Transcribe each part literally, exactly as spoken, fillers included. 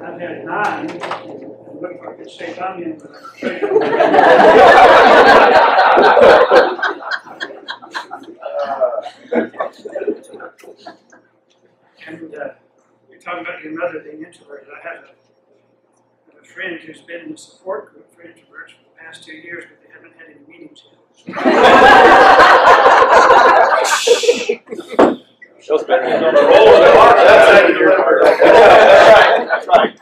I've had nine. It looked like a shaped onion, but I'm sure. And uh, you're talking about your mother being introverted. I have a, I have a friend who's been in a support group for introverts for the past two years, but they haven't had any meetings yet. Shows better than on the roll of the heart. That's how you remember. That's right.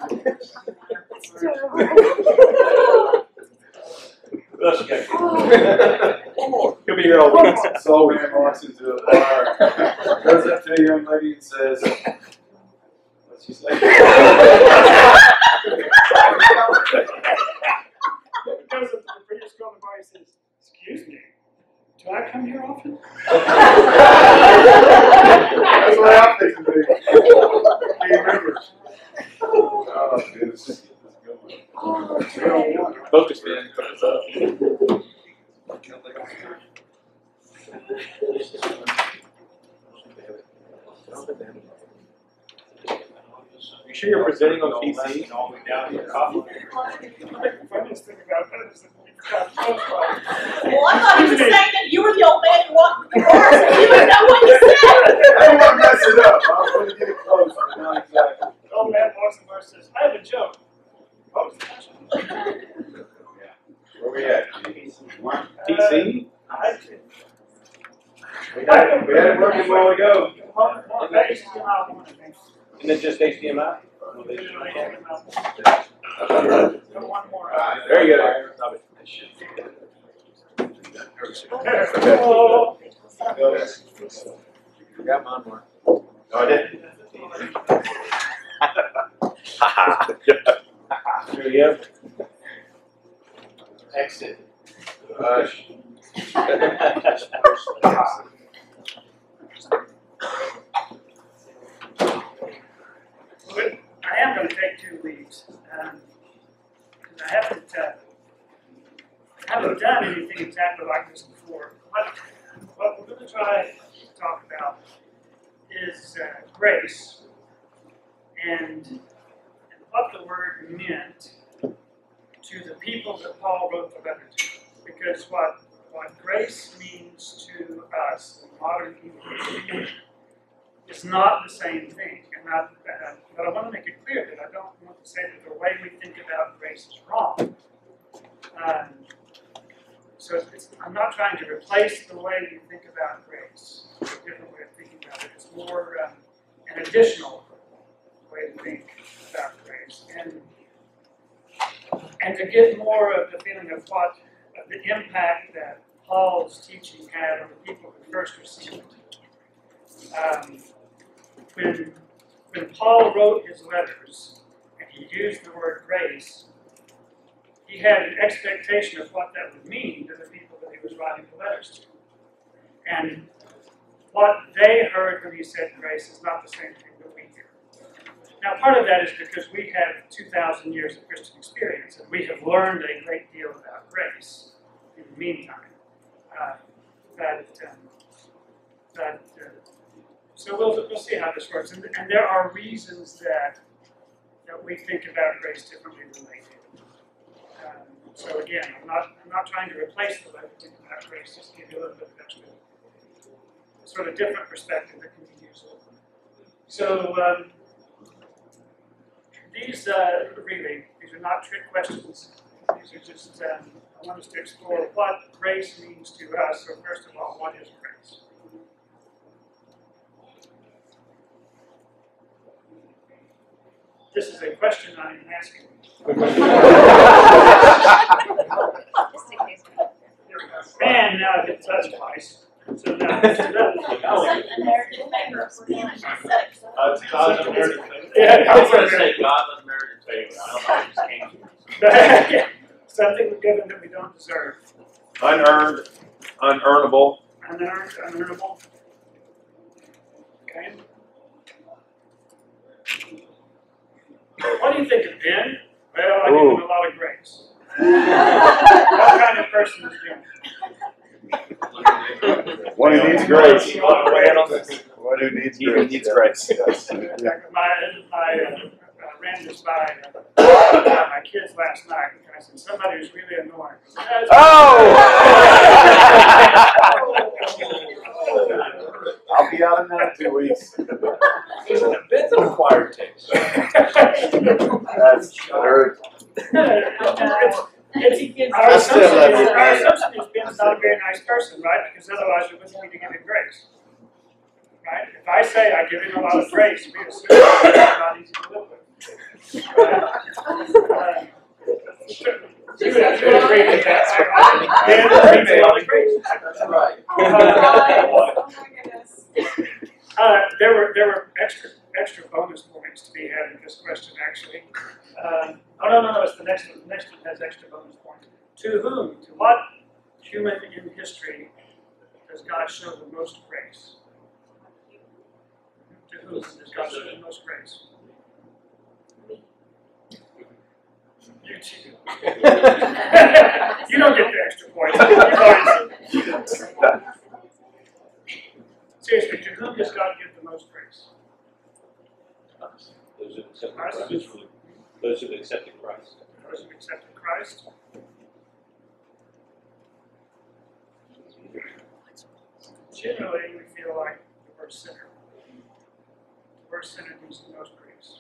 That's right. One more. He'll be here all week. Soul man walks into a bar, goes up to a young lady and says, what's she say? Goes up to the prettiest girl in the bar and says, excuse me, do I come here often? That's what I'm thinking, baby. He remembers. Oh, dude, this is good. Focus in. You sure you're presenting on P C? All the way down to the coffee. The funniest thing about that is that we forgot. Well, I thought he was saying that you were the old man who walked the course and you didn't know what you said. I don't want to mess it up. I was going to get it close. Not exactly. The old man walks in the bar and says, I have a joke. What was the question? Where we at? P C? Uh, I did. We had it, we had it working a while ago. Well, well, that is still out one, I think. And then just H D M I? One more. Very good. Stop it. Oh. Forgot mine more. No, I didn't. Here we go. Exit. Hush. I am going to take two leaves. Um, I haven't, uh, I haven't done anything exactly like this before. What, what we're going to try to talk about is uh, grace and, and what the word meant to the people that Paul wrote the letter to. Because what, what grace means to us in modern English is not the same thing. And I, uh, but I want to make it clear that I don't want to say that the way we think about grace is wrong. Um, so it's, I'm not trying to replace the way you think about grace. It's a different way of thinking about it. It's more um, an additional way to think about grace. And, and to get more of the feeling of what of the impact that Paul's teaching had on the people who first received it. Um, when, when Paul wrote his letters and he used the word grace, he had an expectation of what that would mean to the people that he was writing the letters to. And what they heard when he said grace is not the same thing that we hear. Now, part of that is because we have two thousand years of Christian experience, and we have learned a great deal about grace in the meantime. Uh, that, um, that, uh, so we'll, we'll see how this works. And, and there are reasons that, that we think about grace differently than they do. Um, so again, I'm not, I'm not trying to replace the way we think about grace, just to give you a little bit of extra, sort of different perspective that can be useful. So, um, These, uh, really, these are not trick questions. These are just, um, I want us to explore what grace means to us. So first of all, what is grace? This is a question I am asking. And now I get touched twice. So now it's American favor. Uh, it's God's American favor. Yeah, I was going to say God's American favor. I don't know if it just came to me. something we're given that we don't deserve. Unearned, unearnable. Unearned, unearnable. Okay. What do you think of Ben? Well, I give him a lot of grace. What kind of person is Ben? One who needs grace. One who needs He grace. needs grace. Yes. My, my uh, ran this by, uh, by my kids last night, and I said, somebody who's really annoying. Oh! I'll be out in that in two weeks. It's an it's an acquired taste. That's hurt. It's, it's, our I still assumption love is, you. our assumption is Ben's not a very nice person, right? Because otherwise we wouldn't be to give him grace. Right? If I say I give him a lot of grace, we assume it's not easy to live with. Right? Uh, you would, you would agree with that. Ben needs a lot of grace. That's right. Uh, Oh my goodness. Uh, there were there were extra extra bonus points to be had in this question actually. Uh, oh no no no! It's the next one. The next one has extra bonus points. To whom? To what human in history does God show the most grace? To whom does God show the most grace? You too. You don't get the extra points. You've already- Seriously, to whom does God give the most grace? Those who accepted Christ. Those who accepted Christ. Those who accepted Christ. Generally, we feel like the worst sinner. The worst sinner needs the most grace.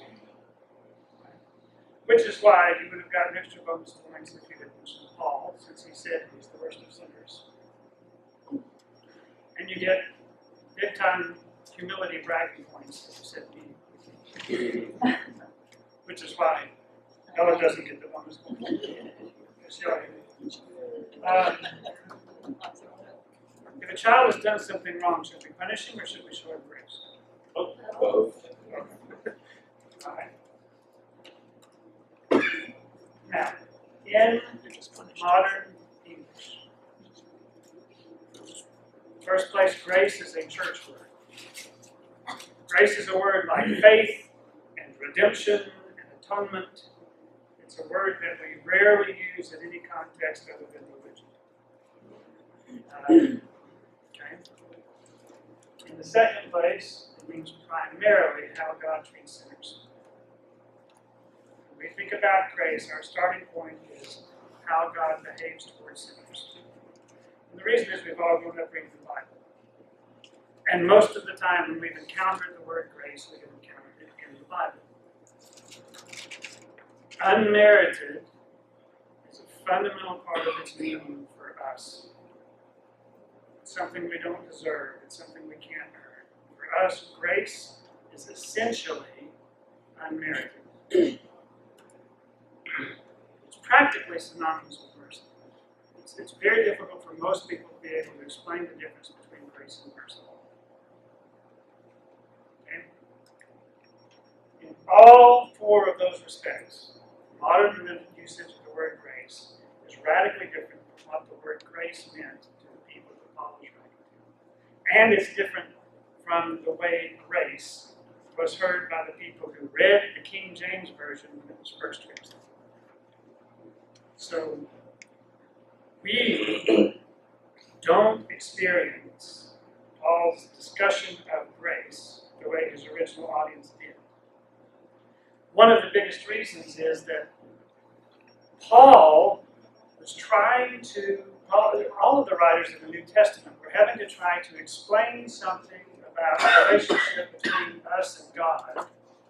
Which is why you would have gotten extra bonus points if you had mentioned Paul, since he said he's the worst of sinners. And you get big time humility bragging points if you said me. Which is why Ella doesn't get the bonus points. Um, if a child has done something wrong, should we punish him or should we show him grace? Both. All right. Now, in modern English, first place, grace is a church word. Grace is a word like faith and redemption and atonement. It's a word that we rarely use in any context other than religion. Uh, okay. In the second place, it means primarily how God treats sinners. When we think about grace, our starting point is how God behaves towards sinners. And the reason is we've all grown up reading the Bible. And most of the time when we've encountered the word grace, we've encountered it in the Bible. Unmerited is a fundamental part of its meaning for us. It's something we don't deserve. It's something we can't earn. For us, grace is essentially unmerited. It's practically synonymous with mercy. It's, it's very difficult for most people to be able to explain the difference between grace and mercy. Okay? In all four of those respects, modern usage of the word grace is radically different from what the word grace meant to the people that Paul was writing to. And it's different from the way grace was heard by the people who read the King James Version when it was first written. So, we don't experience Paul's discussion of grace the way his original audience did. One of the biggest reasons is that Paul was trying to, all of the writers of the New Testament were having to try to explain something about the relationship between us and God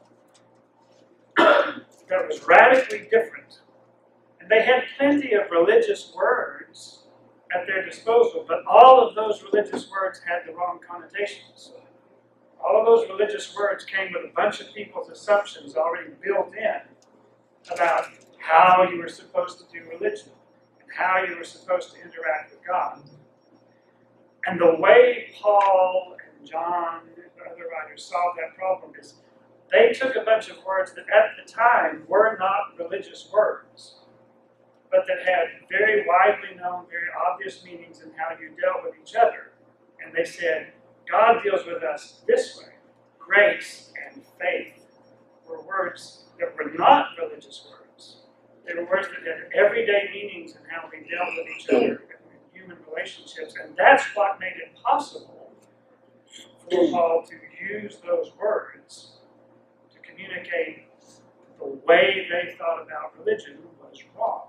that was radically different. And they had plenty of religious words at their disposal, but all of those religious words had the wrong connotations. All of those religious words came with a bunch of people's assumptions already built in about how you were supposed to do religion and how you were supposed to interact with God. And the way Paul and John and other writers solved that problem is they took a bunch of words that at the time were not religious words, but that had very widely known, very obvious meanings in how you dealt with each other. And they said, God deals with us this way. Grace and faith were words that were not religious words. They were words that had everyday meanings in how we dealt with each other in human relationships. And that's what made it possible for Paul to use those words to communicate the way they thought about religion was wrong.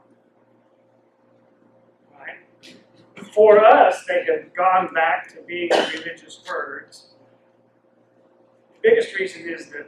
Right? For us, they have gone back to being religious words. The biggest reason is that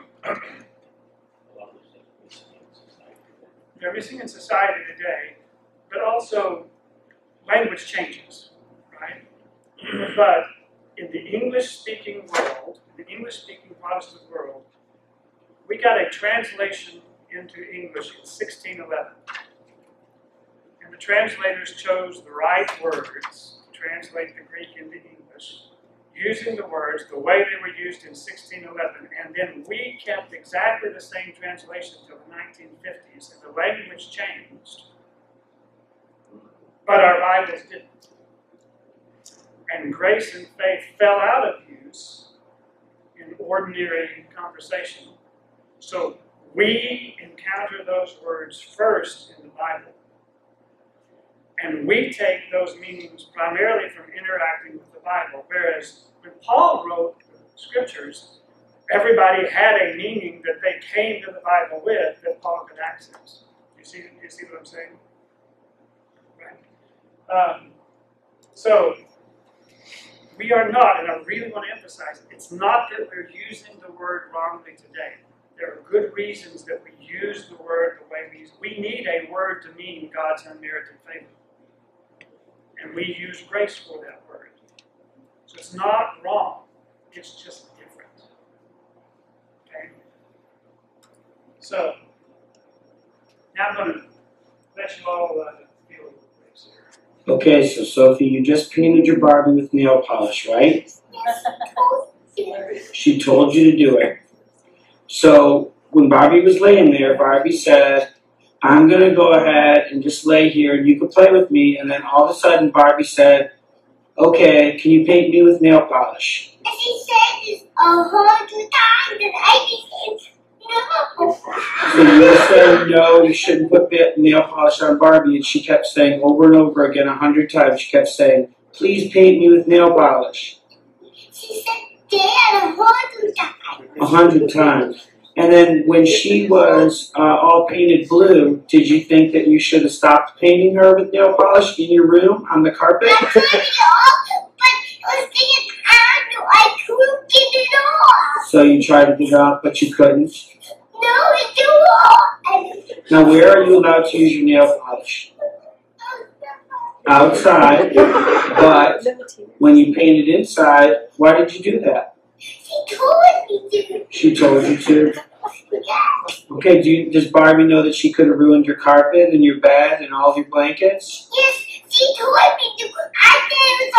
they're missing in society today, but also language changes, right? But in the English-speaking world, in the English-speaking Protestant world, we got a translation into English in sixteen eleven. And the translators chose the right words to translate the Greek into English, using the words the way they were used in sixteen eleven, and then we kept exactly the same translation until the nineteen fifties, and the language changed, but our Bibles didn't. And grace and faith fell out of use in ordinary conversation. So we encounter those words first in the Bible, and we take those meanings primarily from interacting with the Bible, whereas when Paul wrote the scriptures, everybody had a meaning that they came to the Bible with that Paul could access. You see, you see what I'm saying? Right. Um, so, we are not, and I really want to emphasize, it's not that we're using the word wrongly today. There are good reasons that we use the word the way we use. We need a word to mean God's unmerited favor. And we use grace for that word. So it's not wrong. It's just different. Okay? So, now I'm going to let you all uh, feel the grace here. Okay, so Sophie, you just painted your Barbie with nail polish, right? She told you to do it. So, when Barbie was laying there, Barbie said, I'm going to go ahead and just lay here and you can play with me. And then all of a sudden, Barbie said, okay, can you paint me with nail polish? And she said this a hundred times and I said no. So you were saying, no, you shouldn't put nail polish on Barbie. And she kept saying over and over again, a hundred times, she kept saying, please paint me with nail polish. She said that a hundred times. A hundred times. And then when she was uh, all painted blue, did you think that you should have stopped painting her with nail polish in your room on the carpet? I put it off, but it was getting on, I couldn't get it off. So you tried to get it off, but you couldn't? No, it's too off. Now where are you allowed to use your nail polish? Outside, but when you painted inside, why did you do that? She told me to. She told you to? Yes. Okay, do you, does Barbie know that she could have ruined your carpet and your bed and all of your blankets? Yes, she told me to. I said it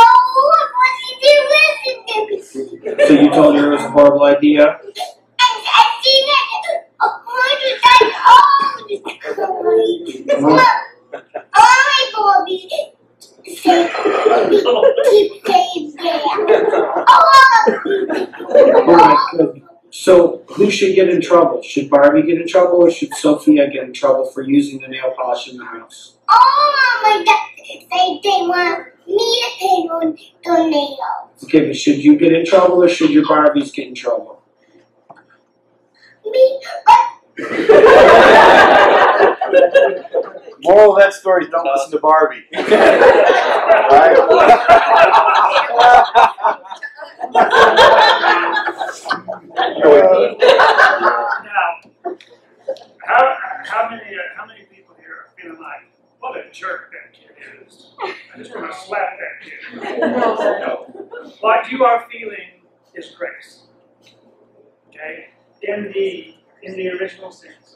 was all over, but she didn't listen to me. So you told her it was a horrible idea? And I see that a hundred times all the time. Look, I Bobby said, keep saying that. Oh my goodness. So who should get in trouble? Should Barbie get in trouble or should Sophia get in trouble for using the nail polish in the house? Oh my God, they, they want me to paint on the nails. Okay, but should you get in trouble or should your Barbies get in trouble? Me, but Moral of that story is don't listen to Barbie. Right? Now, how, how many uh, how many people here are feeling like, what a jerk that kid is? I just want to slap that kid. No. What you are feeling is grace. Okay? In the in the original sense.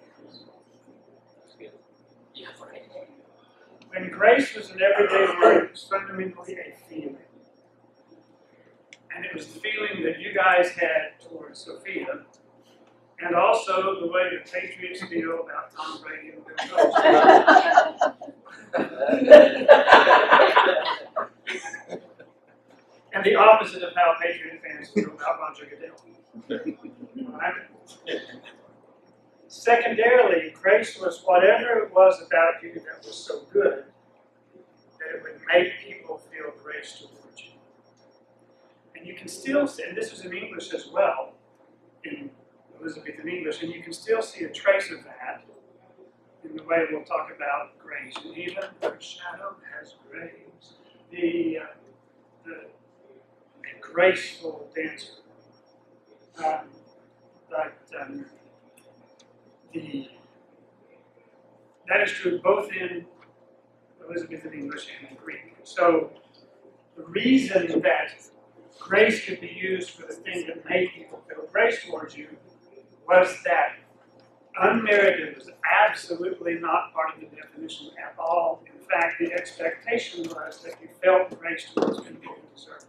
When grace was an everyday word, it was fundamentally a feeling. And it was the feeling that you guys had towards Sophia, and also the way the Patriots feel about Tom Brady and Bill Belichick. And the opposite of how Patriot fans feel about Roger Goodell. Right? Secondarily, grace was whatever it was about you that was so good that it would make people feel grace towards you. And you can still say, and this is in English as well, in the Elizabethan English, and you can still see a trace of that in the way we'll talk about grace. And even her shadow has grace. The, uh, the, the graceful dancer. Um, but um, the that is true both in Elizabethan English and in Greek. So the reason that grace could be used for the thing that made people feel grace towards you was that unmerited was absolutely not part of the definition at all. In fact, the expectation was that you felt grace towards people who deserved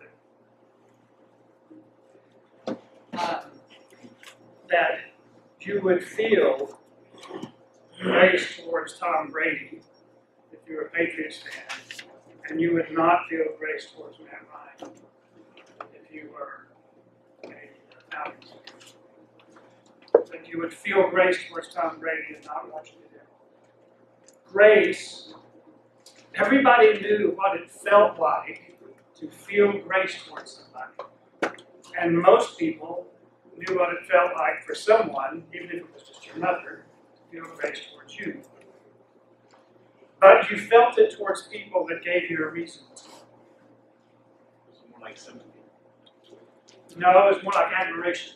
it. Um, that you would feel grace towards Tom Brady if you were a Patriots fan, and you would not feel grace towards Matt Ryan if you were a Falcons fan. But you would feel grace towards Tom Brady and not want you to do. Grace, everybody knew what it felt like to feel grace towards somebody. And most people knew what it felt like for someone, even if it was just your mother, to feel grace towards you. But you felt it towards people that gave you a reason. It's more like sympathy. No, it was more like admiration.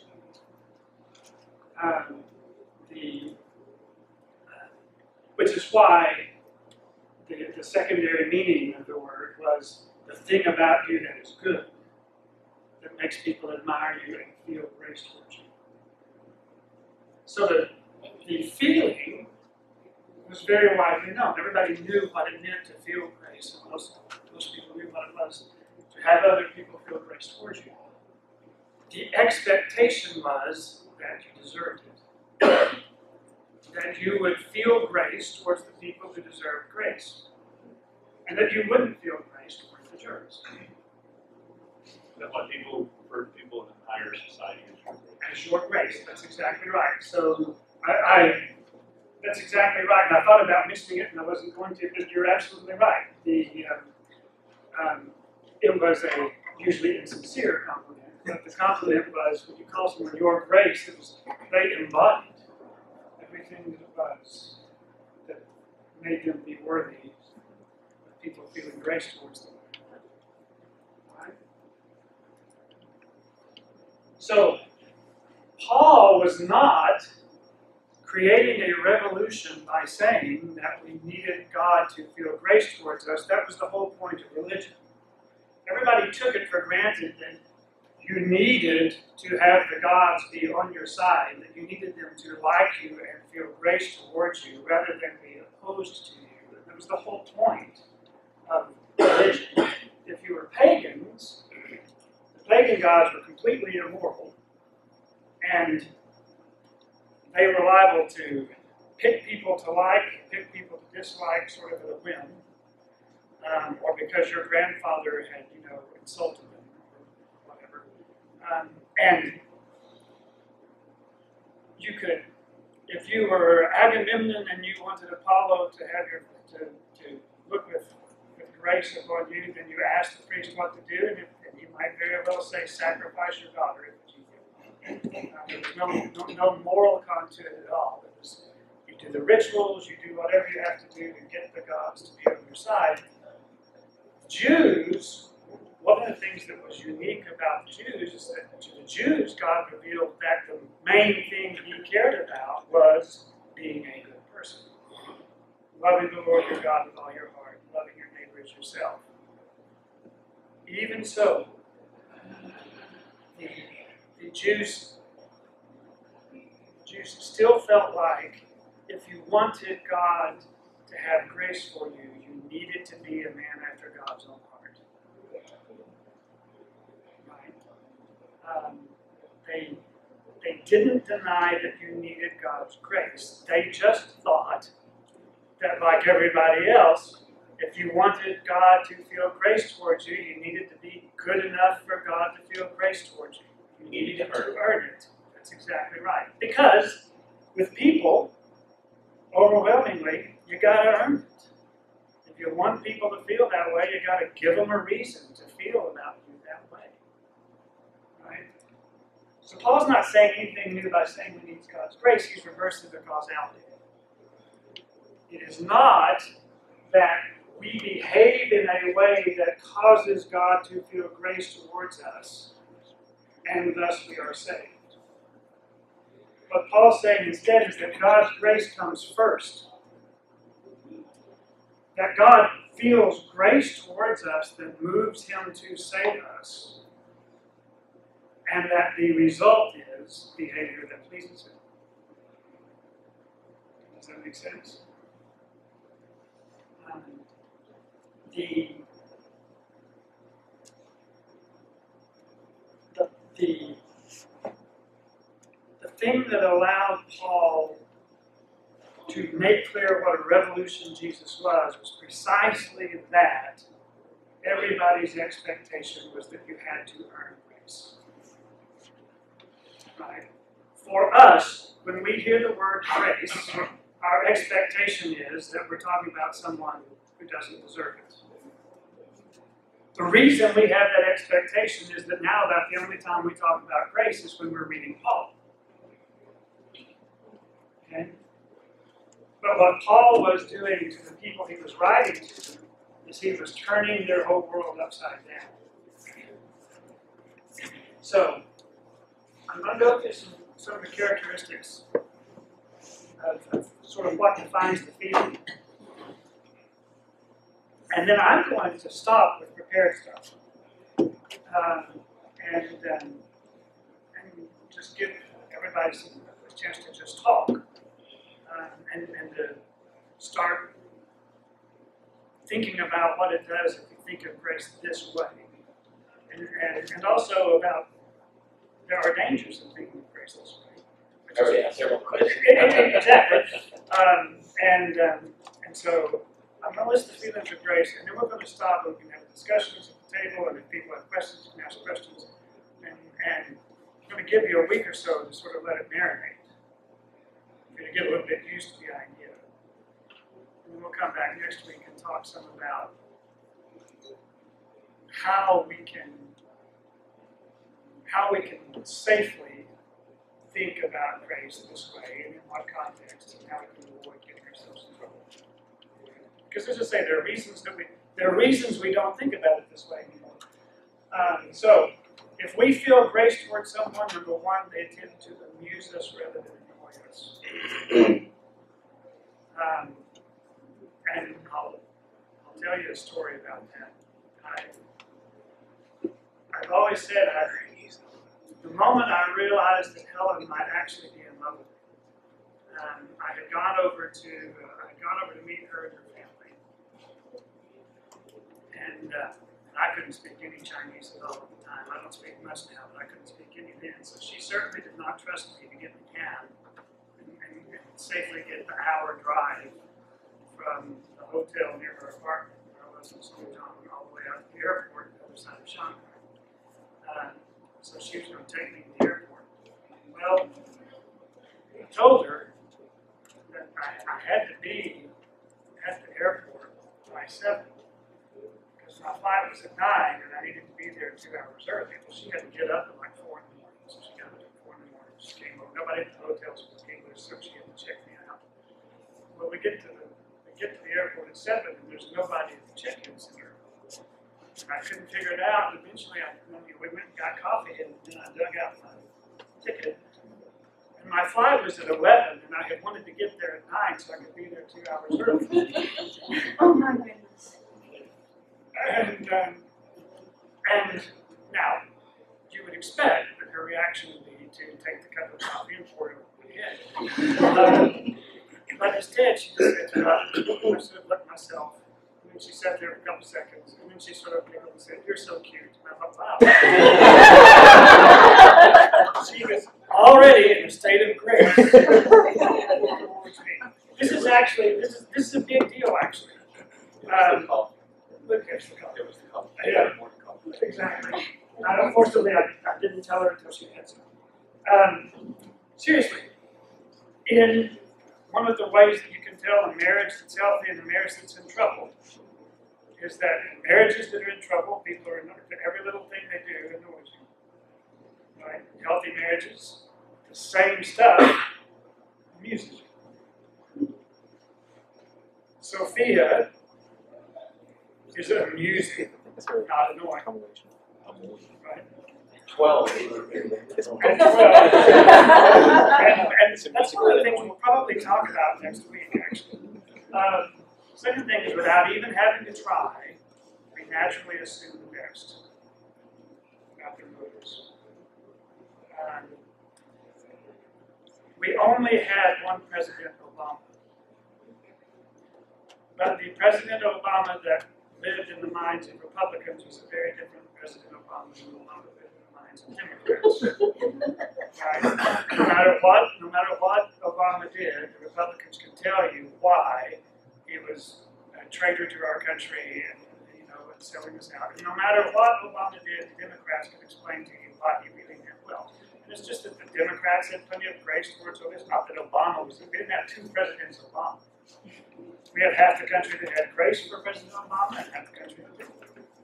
Um, the, uh, which is why the, the secondary meaning of the word was the thing about you that is good, that makes people admire you and feel grace towards you. So the, the feeling was very widely known. Everybody knew what it meant to feel grace, and most, most people knew what it was to have other people feel grace towards you. The expectation was that you deserved it. That you would feel grace towards the people who deserved grace. And that you wouldn't feel grace towards the jerks. That's why people refer to people in a higher society As your grace, that's exactly right. So I, I that's exactly right. And I thought about mentioning it and I wasn't going to, but you're absolutely right. The um, um, it was a usually insincere compliment. But the compliment was when you call someone your grace, it was they embodied everything that it was that made them be worthy of people feeling grace towards them. Right? So Paul was not creating a revolution by saying that we needed God to feel grace towards us. That was the whole point of religion. Everybody took it for granted that you needed to have the gods be on your side, that you needed them to like you and feel grace towards you rather than be opposed to you. That was the whole point of religion. If you were pagans, the pagan gods were completely immoral, and they were liable to pick people to like, pick people to dislike, sort of at a whim, um, or because your grandfather had, you know, insulted them. Um, and you could, if you were Agamemnon and you wanted Apollo to have your to, to look with, with grace upon you, then you asked the priest what to do, and, if, and he might very well say, "Sacrifice your daughter." If you uh, there was no, no no moral con to it at all. It was you do the rituals, you do whatever you have to do to get the gods to be on your side. Jews. One of the things that was unique about the Jews is that to the Jews, God revealed that the main thing He cared about was being a good person. Loving the Lord your God with all your heart, loving your neighbor as yourself. Even so, the, the Jews, the Jews still felt like if you wanted God to have grace for you, you needed to be a man after God's own heart. Um, they, they didn't deny that you needed God's grace. They just thought that, like everybody else, if you wanted God to feel grace towards you, you needed to be good enough for God to feel grace towards you. You needed to earn it. That's exactly right. Because with people, overwhelmingly, you got to earn it. If you want people to feel that way, you got to give them a reason to feel about you that way. Right? So Paul's not saying anything new by saying we need God's grace. He's reversing the causality. It is not that we behave in a way that causes God to feel grace towards us, and thus we are saved. What Paul's saying instead is that God's grace comes first. That God feels grace towards us that moves him to save us, and that the result is behavior that pleases him. Does that make sense? Um, the, the, the, the thing that allowed Paul to make clear what a revolution Jesus was was precisely that everybody's expectation was that you had to earn grace. Right? For us, when we hear the word grace, our expectation is that we're talking about someone who doesn't deserve it. The reason we have that expectation is that now about the only time we talk about grace is when we're reading Paul. Okay? But what Paul was doing to the people he was writing to is he was turning their whole world upside down. So, I'm going to go through some, some of the characteristics of, of sort of what defines the feeling. And then I'm going to stop with prepared stuff. Um, and, um, and just give everybody some, a chance to just talk. Um, and, and to start thinking about what it does if you think of grace this way. And, and, and also about there are dangers in thinking of grace this way. I already asked several questions. Exactly. Um, and, um, and so I'm going to list the feelings of grace, and then we're going to stop and we can have discussions at the table, and if people have questions, you can ask questions. And, and I'm going to give you a week or so to sort of let it marinate. You're going to get a little bit used to the idea. And then we'll come back next week and talk some about how we can how we can safely think about grace this way and in what context and how we can avoid getting ourselves in trouble. Because as I say, there are reasons that we there are reasons we don't think about it this way anymore. Um, so if we feel grace towards someone, number one, they tend to amuse us rather than annoy us. Um, and I'll, I'll tell you a story about that. I, I've always said I, the moment I realized that Helen might actually be in love with me, um, I had gone over to uh, I had gone over to meet her and her family, and uh, I couldn't speak any Chinese at all at the time. I don't speak much now, but I couldn't speak any then. So she certainly did not trust me to get in the cab and, and, and safely get the hour drive from the hotel near her apartment where I was in Suzhou all the way out to the airport on the other side of Shanghai. Uh, so she was going to take me to the airport. Well, I told her that I, I had to be at the airport by seven because my flight was at nine and I needed to be there two hours early. Well, she had to get up at like four in the morning, so she got up at four in the morning. She came over. Nobody at the hotel spoke English, so she had to check me out. Well, we get to the we get to the airport at seven and there's nobody at the check-in center. And I couldn't figure it out, and eventually I, I mean, we went and got coffee, and then I dug out my ticket. And my flight was at eleven, and I had wanted to get there at nine so I could be there two hours early. Oh my goodness. And, um, and now, you would expect that her reaction would be to take the cup of coffee and pour it over my head. Um, but instead, she just said, to her, I should have let myself. And she sat there for a couple seconds, and then she sort of giggled and said, "You're so cute." And I thought, wow. She was already in a state of grace towards me. This is actually, this is this is a big deal, actually. Um, look, here's the call. Yeah, exactly. Uh, unfortunately, I, I didn't tell her until she had some. Um, seriously, in one of the ways that you can tell a marriage that's healthy and a marriage that's in trouble is that in marriages that are in trouble, people are annoyed. Every little thing they do annoys you. Right? Healthy healthy marriages, the same stuff amuses you. Sophia is amusing, not annoying. Right? Twelve. And, well, and, and that's one of the things we'll probably talk about next week, actually. Uh, second thing is, without even having to try, we naturally assume the best about their motives. Um, we only had one President Obama. But the President Obama that lived in the minds of Republicans was a very different President Obama than Obama lived in the minds of Democrats. Right? No matter what, no matter what Obama did, the Republicans can tell you why he was a traitor to our country and, you know, and selling us out. And no matter what Obama did, the Democrats can explain to you why he really meant well. And it's just that the Democrats had plenty of grace towards him. It's not that Obama was, we didn't have two presidents Obama. We had half the country that had grace for President Obama and half the country that didn't.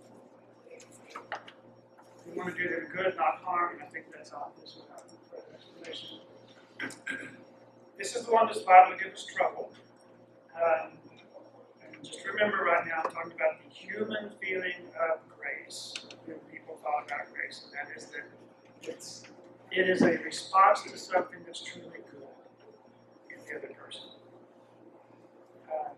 We want to do them good, not harm, and I think that's obvious without further explanation. This is the one that's liable to give us trouble. Um, and just remember right now, I'm talking about the human feeling of grace when people talk about grace, and that is that it's, it is a response to something that's truly good in the other person. Um,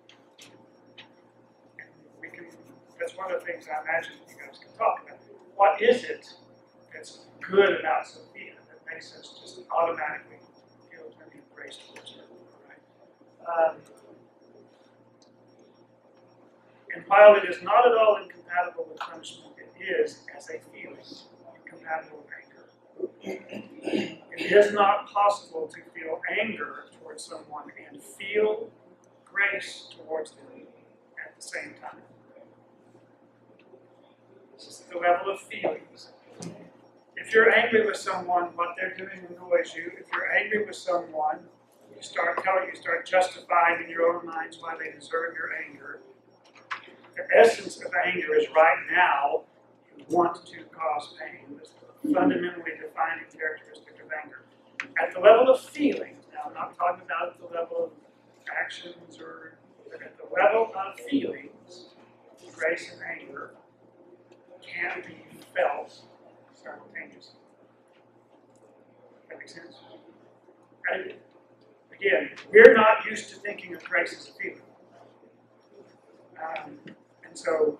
we can, that's one of the things I imagine you guys can talk about. What is it that's good about Sophia that makes us just automatically feel plenty of grace towards her? Right? Um, and while it is not at all incompatible with punishment, it is, as a feeling, incompatible with anger. It is not possible to feel anger towards someone and feel grace towards them at the same time. This is the level of feelings. If you're angry with someone, what they're doing annoys you. If you're angry with someone, you start telling, you start justifying in your own minds why they deserve your anger. The essence of anger is right now, you want to cause pain. That's the fundamentally defining characteristic of anger. At the level of feelings, now I'm not talking about at the level of actions or, but at the level of feelings, grace and anger can be felt simultaneously. That makes sense? And again, we're not used to thinking of grace as a feeling. Um, and so,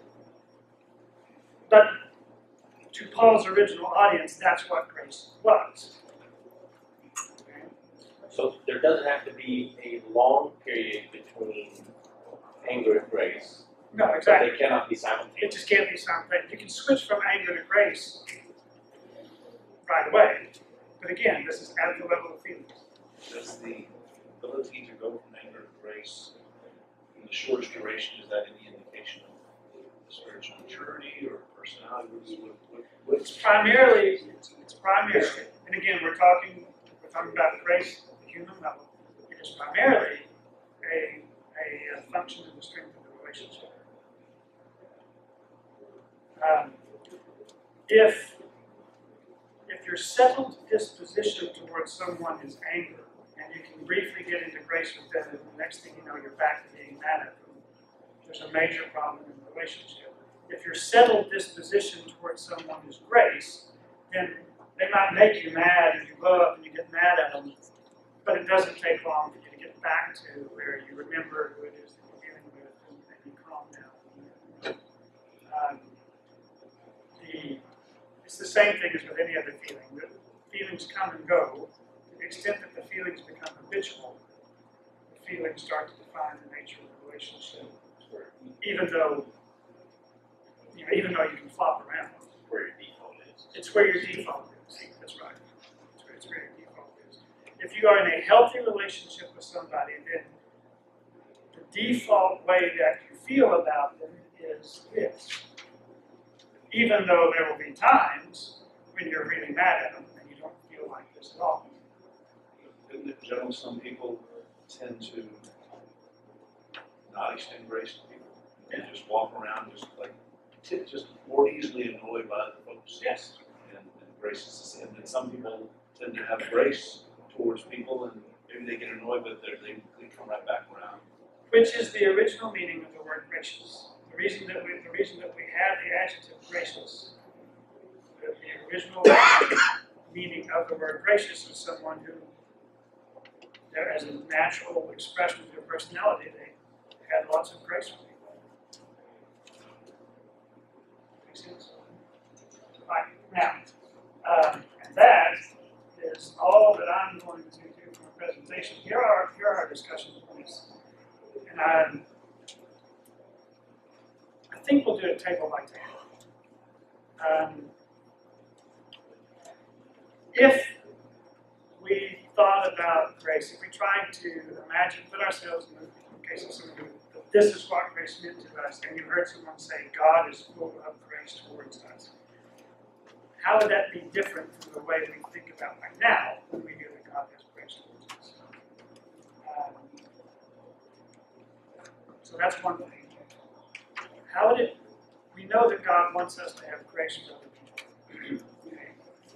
but to Paul's original audience, that's what grace was. Okay? So there doesn't have to be a long period between anger and grace. No, But exactly. they cannot be It simultaneous. just can't be simultaneous. You can switch from anger to grace right away. But again, this is at the level of feelings. Does the ability to go from anger to grace in the shortest duration, is that any indication of spiritual maturity or personality? What, what, what, It's primarily, it's, it's primarily, and again, we're talking, we're talking about grace at the human level. It is primarily a, a, a function of the strength of the relationship. Um, if if your settled disposition towards someone is anger, and you can briefly get into grace with them, and the next thing you know, you're back to being mad at them, there's a major problem in the relationship. If your settled disposition towards someone is grace, then they might make you mad, and you go up and you get mad at them, but it doesn't take long for you to get back to where you remember who it is that you're dealing with, and, and you calm down. Um, the, it's the same thing as with any other feeling. The feelings come and go. To the extent that the feelings become habitual, the feelings start to define the nature of the relationship. Even though, you know, even though you can flop around. Where your default is. It's where your default is. That's right. It's where, it's where your default is. If you are in a healthy relationship with somebody, then the default way that you feel about them is this. Even though there will be times when you're really mad at them and you don't feel like this at all. isn't it general, some people tend to not extend grace to people? They just walk around just like, just more easily annoyed by other folks. Yes. And, and grace is a sin. And some people tend to have grace towards people, and maybe they get annoyed, but they're- they they come right back around. Which is the original meaning of the word gracious. The reason that we, the reason that we have the adjective gracious, the, the original meaning of the word gracious is someone who, there as a natural expression of their personality, they had lots of grace for people. Makes sense? Right, now, um, and that is all that I'm going to do from a presentation. Here are, here are our discussion points. And I'm, I think we'll do it table by table. Um, if we thought about grace, if we tried to imagine, put ourselves in the case of someone who, this is what grace meant to us, and you heard someone say, God is full of grace towards us. How would that be different from the way we think about right now when we hear that God has grace towards us? Um, so that's one thing. How would it, we know that God wants us to have grace with other people. Okay.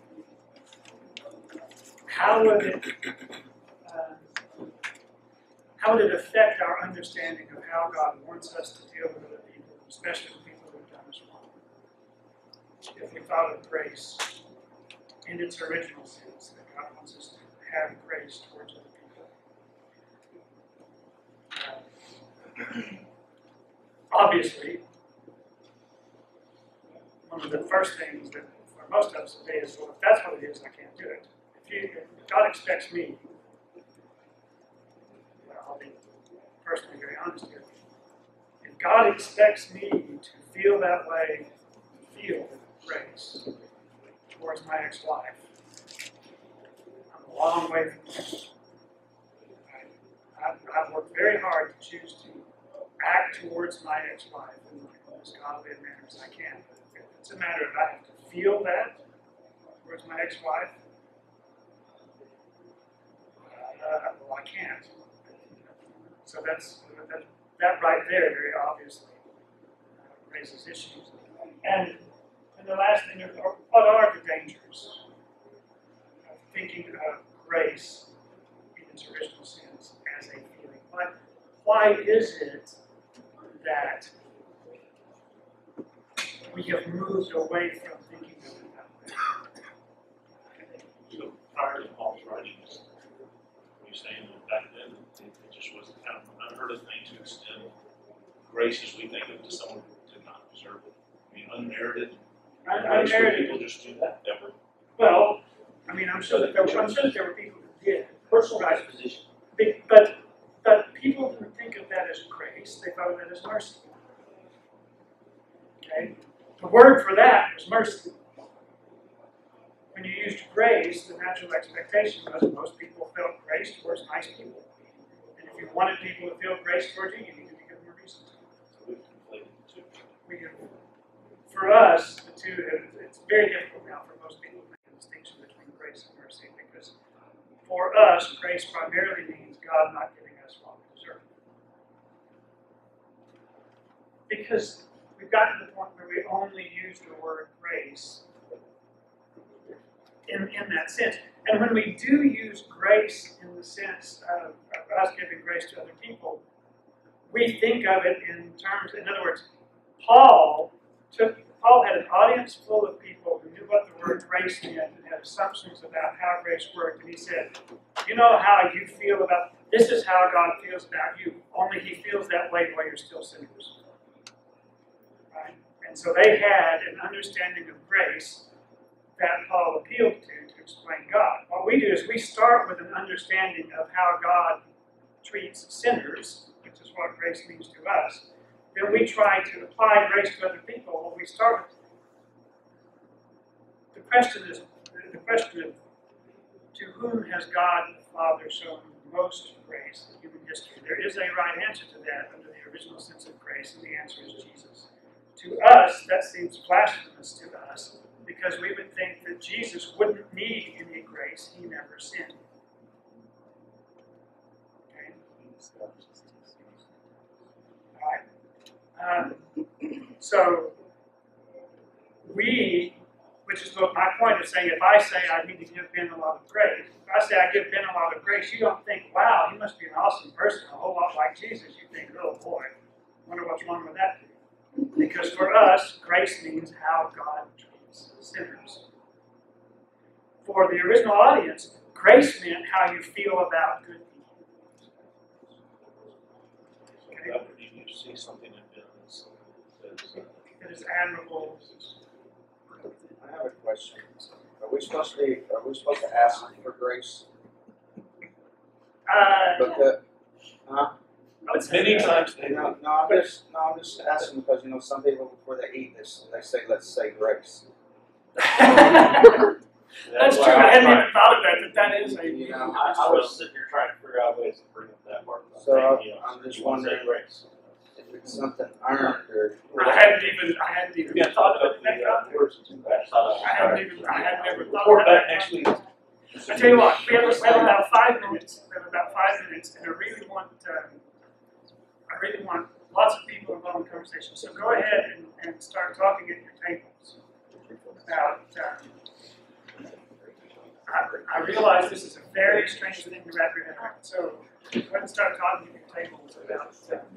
How would it, um, how would it affect our understanding of how God wants us to deal with other people, especially with people who have done us wrong? If we thought of grace in its original sense, that God wants us to have grace towards other people. Uh, obviously, one of the first things that for most of us today is, well, if that's what it is, I can't do it. If, you, if God expects me, well, I'll be personally very honest here. If God expects me to feel that way, feel grace towards my ex-wife, I'm a long way from that. I've, I've worked very hard to choose to act towards my ex-wife in as godly a manner as I can. If it's a matter of I have to feel that towards my ex-wife, uh, well, I can't. So that's that, that right there very obviously uh, raises issues. And and the last thing, are, what are the dangers of thinking of grace in its original sense as a feeling? Why, why is it that we have moved away from thinking of it that way? So prior to Paul's writings, are you saying that back then it just was kind of an unheard of thing to extend grace as we think of it to someone who did not deserve it? I mean, unmerited. Un- Grace where Unmerited. people just do that ever. Well, I mean, I'm sure that there were, I'm sure that there were people who did. Personal Right. disposition. Be- But but people didn't think of that as grace; they thought of that as mercy. Okay, the word for that was mercy. When you used grace, the natural expectation was most people felt grace towards nice people, and if you wanted people to feel grace towards you, you needed to give them a reason to. So we've conflated the two. We have, for us, the two, it's very difficult now for most people to make a distinction between grace and mercy, because for us, grace primarily means God not giving us what we deserve. Because we've gotten to the point where we only use the word grace in, in that sense. And when we do use grace in the sense of, of us giving grace to other people, we think of it in terms, in other words, Paul took, Paul had an audience full of people who knew what the word grace meant and had assumptions about how grace worked. And he said, you know how you feel about, this is how God feels about you, only he feels that way while you're still sinners. Right? And so they had an understanding of grace that Paul appealed to to explain God. What we do is we start with an understanding of how God treats sinners, which is what grace means to us. Then we try to apply grace to other people. Well, we start with the question is the question of to whom has God the Father shown most grace in human history? There is a right answer to that under the original sense of grace, and the answer is Jesus. To us, that seems blasphemous to us, because we would think that Jesus wouldn't need any grace. He never sinned. Okay? All right? Um, so, we, Which is what my point of saying, if I say I need to give Ben a lot of grace, if I say I give Ben a lot of grace, you don't think, wow, he must be an awesome person, a whole lot like Jesus. You think, oh boy, wonder what's wrong with that. Because for us, grace means how God treats sinners. For the original audience, grace meant how you feel about good people. So that would you see something in Ben that's, that's, uh, It is admirable. I have a question. Are we supposed to be, are we supposed to ask for grace? Uh, Because, huh? I would say many that. times they No, no, I'm just, no, I'm just asking because, you know, some people before they eat this, they say, let's say grace. That's true. I hadn't even thought of that, that that is a. You know, I, I was sitting here trying to figure out ways to bring up that part. So, You know, I'm just you wanna say wondering- grace. if it's something earned or, I hadn't even, I hadn't even Yeah, thought of up it. in that the, uh, context. words too fast. I hadn't even, I had never thought Report of back that. next week. I tell you what, we have, we have about five minutes, we have about five minutes, and I really want, um, I really want lots of people involved in the conversation. So go ahead and, and start talking at your tables about, um, I, I realize this is a very strange thing to wrap your head around. So go ahead and start talking at your tables about, uh,